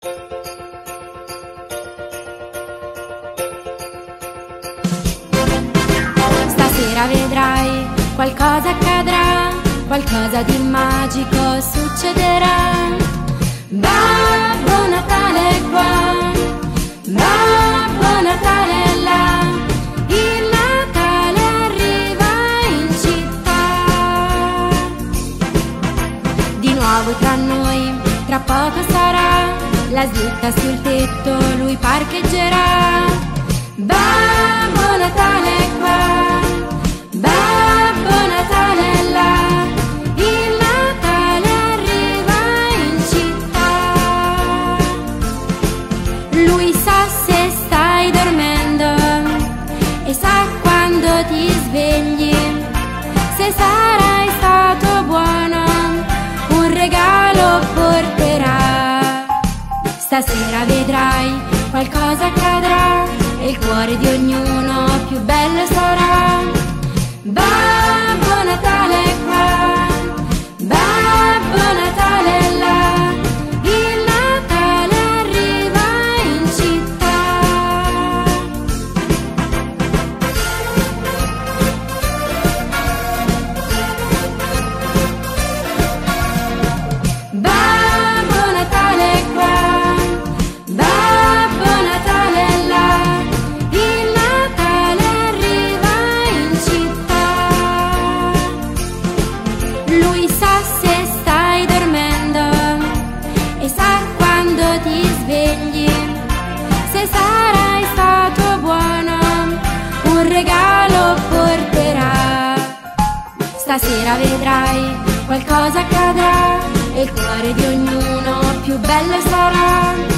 Stasera vedrai, qualcosa accadrà, qualcosa di magico succederà. Babbo Natale è qua, Babbo Natale è là, il Natale arriva in città. Di nuovo tra noi, tra poco sarà, la slitta sul tetto lui parcheggerà. Babbo Natale è qua, Babbo Natale è là, il Natale arriva in città. Lui sa se stai dormendo e sa quando ti svegli, se sarai stato buono un regalo porterà. Stasera vedrai, qualcosa accadrà e il cuore di ognuno più bello sarà. Babbo Natale è qua, Babbo Natale è là, il Natale arriva in città. Babbo Natale è qua, Babbo Natale è là, il Natale arriva in città. Lui sa se stai dormendo e sa quando ti svegli, se sarai stato buono un regalo porterà. Stasera vedrai, qualcosa accadrà e il cuore di ognuno più bello sarà.